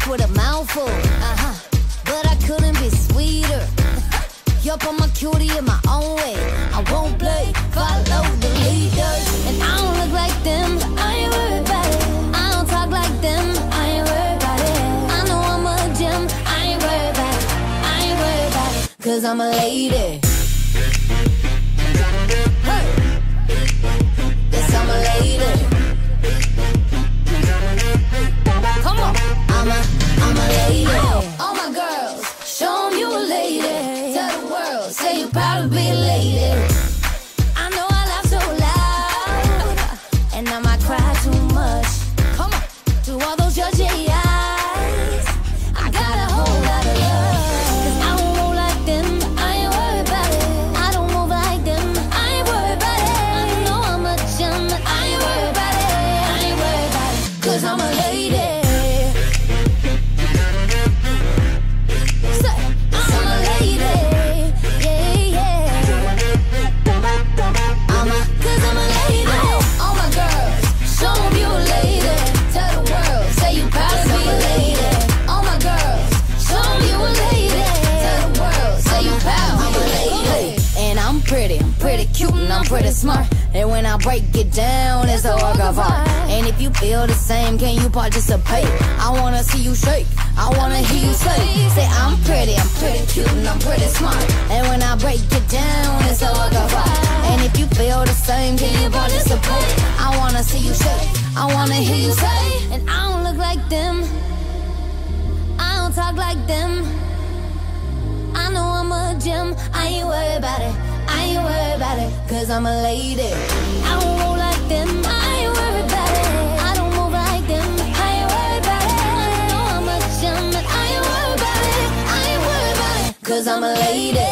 mouth with a mouthful. But I couldn't be sweeter. Yup, I'm a cutie in my own way. I won't play, follow the leaders. And I don't look like them, but I ain't worried about it. I don't talk like them, I ain't worried about it. I know I'm a gem, I ain't worried about it. I ain't worried about it, cause I'm a lady. Hey. Yes, I'm a lady. Come on. I'm a lady. All my girls, show 'em you a lady. Tell the world, say you proud to be a lady. I know I laugh so loud, and I might cry too much. Come on, to all those judgy eyes, I got a whole lot of love. Cause I don't roll like them, I ain't worried about it. I don't move like them, I ain't worried about it. I know I'm a gem, but I ain't worried about it. I ain't worried about it, cause I'm a lady. I'm pretty smart, and when I break it down, it's a work of art. And if you feel the same, can you participate? I wanna see you shake, I wanna hear you say, I'm pretty cute, and I'm pretty smart. And when I break it down, it's a work of art. And if you feel the same, can you participate? I wanna see you shake, I wanna hear you say, and I don't look like them, I don't talk like them. I know I'm a gem, I ain't worried about it. I ain't worried about it, cause I'm a lady. I don't roll like them, I ain't worried about it. I don't move like them, I ain't worried about it. I know I'm a gem, but I ain't worried about it. I ain't worried about it, cause I'm a lady.